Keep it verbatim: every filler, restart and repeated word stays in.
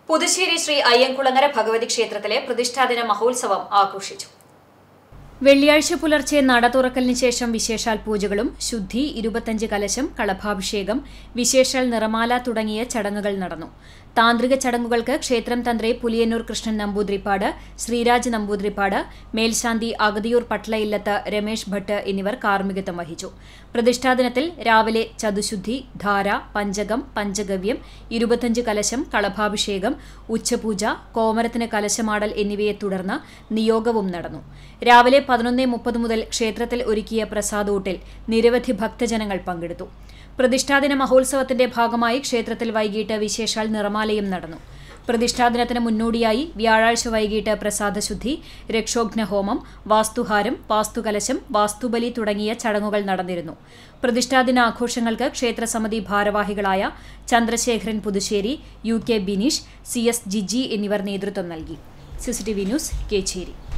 പുതുശ്ശേരി ശ്രീ അയ്യൻകുളങ്ങര ഭഗവതി ക്ഷേത്രത്തിലെ പ്രതിഷ്ഠാദിന മഹോത്സവം ആഘോഷിച്ചു. വെള്ളിയാഴ്ച പുലർച്ചെ നട തുറക്കലിന് ശേഷം വിശേഷാൽ പൂജകളും ശുദ്ധി, ഇരുപത്തഞ്ച് കലശം, കളഭാഭിഷേകം, വിശേഷാൽ നിറമാല തുടങ്ങിയ ചടങ്ങുകൾ നടന്നു. താന്ത്രിക ചടങ്ങുകൾക്ക് ക്ഷേത്രം തന്ത്രി പുലിയന്നൂർ കൃഷ്ണൻ നമ്പൂതിരിപ്പാട്, ശ്രീരാജ് നമ്പൂതിരിപ്പാട്, മേൽശാന്തി അഗതിയൂർ പട്ലയില്ലത്ത് രമേശ് ഭട്ട് എന്നിവർ കാർമ്മികത്വം വഹിച്ചു. പ്രതിഷ്ഠാദിനത്തിൽ രാവിലെ ചതുശുദ്ധി, ധാര, പഞ്ചകം, പഞ്ചഗവ്യം, ഇരുപത്തഞ്ച് കലശം, കളഭാഭിഷേകം, ഉച്ചപൂജ, കോമരത്തിന് കലശമാടൽ എന്നിവയെ തുടർന്ന് നിയോഗവും നടന്നു. രാവിലെ പതിനൊന്ന് മുപ്പത് മുതൽ ക്ഷേത്രത്തിൽ ഒരുക്കിയ പ്രസാദൂട്ടിൽ നിരവധി ഭക്തജനങ്ങൾ പങ്കെടുത്തു. പ്രതിഷ്ഠാദിന മഹോത്സവത്തിന്റെ ഭാഗമായി ക്ഷേത്രത്തിൽ വൈകിട്ട് വിശേഷാൽ നിറമാലയും നടന്നു. പ്രതിഷ്ഠാദിനത്തിന് മുന്നോടിയായി വ്യാഴാഴ്ച വൈകിട്ട് പ്രസാദശുദ്ധി, രക്ഷോഘ്നഹോമം, വാസ്തുഹാരം, വാസ്തുകലശം, വാസ്തുബലി തുടങ്ങിയ ചടങ്ങുകൾ നടന്നിരുന്നു. പ്രതിഷ്ഠാദിന ആഘോഷങ്ങൾക്ക് ക്ഷേത്രസമിതി ഭാരവാഹികളായ Chandrasekharan Puthussery, U K Bineesh, C S Jiji എന്നിവർ നേതൃത്വം നൽകി. CCTV news, Kecheri.